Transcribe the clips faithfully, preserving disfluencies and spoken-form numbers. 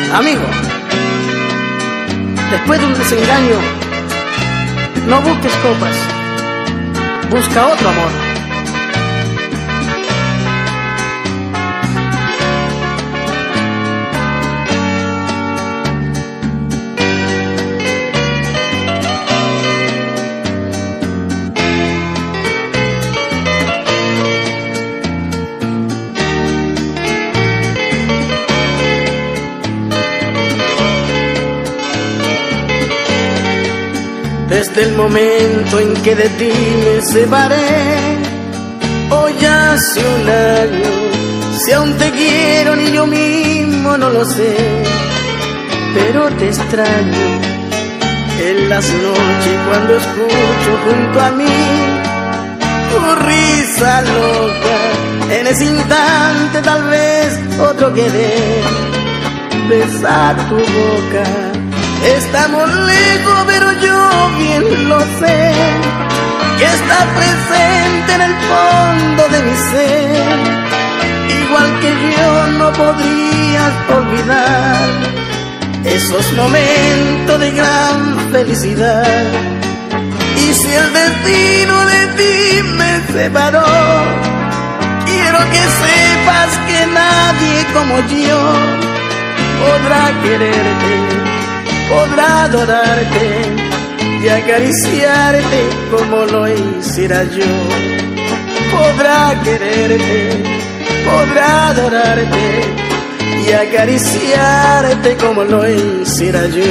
Amigo, después de un desengaño, no busques copas, busca otro amor. Desde el momento en que de ti me separé, hoy hace un año, si aún te quiero ni yo mismo no lo sé, pero te extraño en las noches cuando escucho junto a mí tu risa loca. En ese instante tal vez otro querer besar tu boca. Estamos lejos, pero yo bien lo sé, que estás presente en el fondo de mi ser. Igual que yo no podrías olvidar esos momentos de gran felicidad. Y si el destino de ti me separó, quiero que sepas que nadie como yo podrá quererte, podrá adorarte y acariciarte como lo hiciera yo. Podrá quererte, podrá adorarte y acariciarte como lo hiciera yo.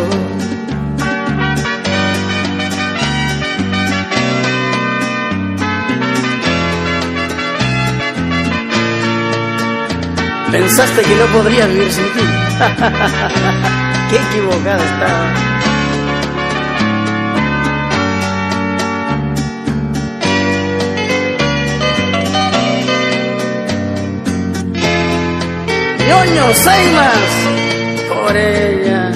Pensaste que no podría vivir sin ti. Qué equivocada estaba. Ñoño, seis más por ella.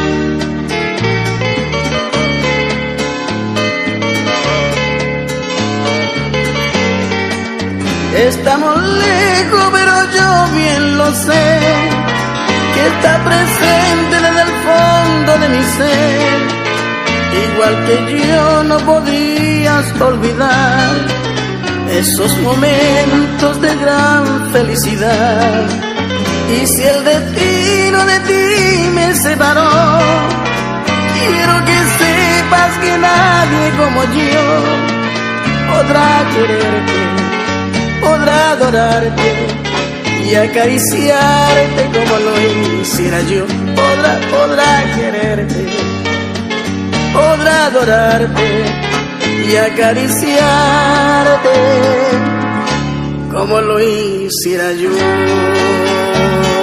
Estamos lejos, pero yo bien lo sé, que está presente desde el fondo de mi ser. Igual que yo no podrías olvidar esos momentos de gran felicidad. Y si el destino de ti me separó, quiero que sepas que nadie como yo podrá quererte, podrá adorarte y acariciarte como lo hiciera yo. Podrá, podrá quererte, podrá adorarte y acariciarte como lo hiciera yo.